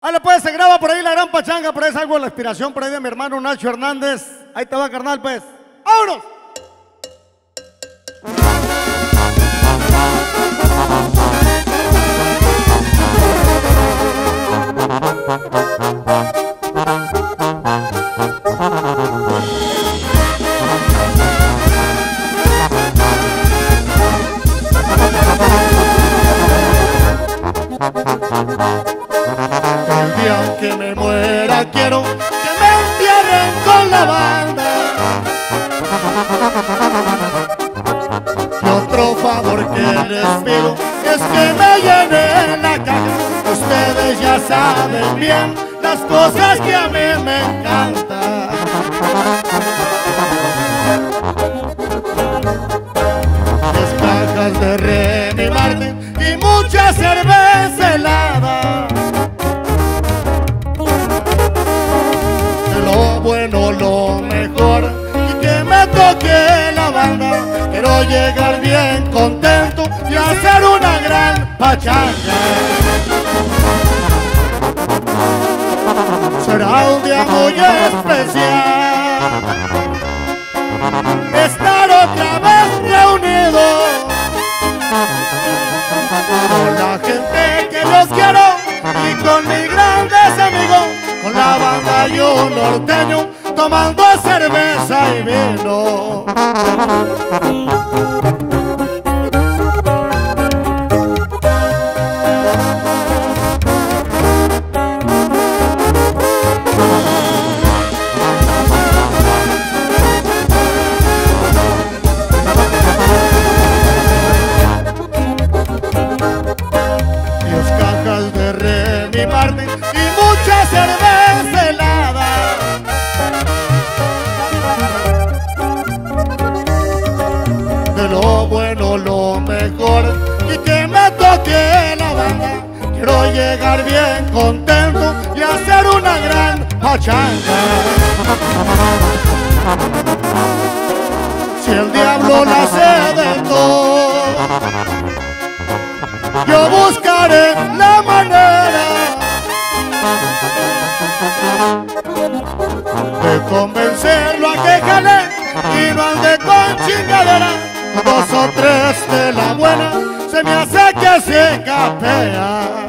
Ale, pues, se graba por ahí la gran pachanga, por ahí es algo de la inspiración por ahí de mi hermano Nacho Hernández. Ahí te va, carnal, pues. ¡Vámonos! El día que me muera quiero que me entierren con la banda. Y otro favor que les pido es que me llenen la caja. Ustedes ya saben bien las cosas que a mí me encantan. Las cajas de Remy Martin y mucha cerveza helada. Lo bueno, lo mejor y que me toque la banda. Quiero llegar bien contento y hacer una gran pachanga. Será un día muy especial estar otra vez reunidos con la gente que los quiero y con mis grandes amigos, con la banda y un norteño tomando cerveza y vino. Cajas de Remy Martin y mucha cerveza helada. De lo bueno, lo mejor y que me toque la banda. Quiero llegar bien contento y hacer una gran pachanga. Si el diablo la hace de todo, yo buscaré la manera de convencerlo a que jale y no ande con chingadera. Dos o tres de la buena se me hace que se capea.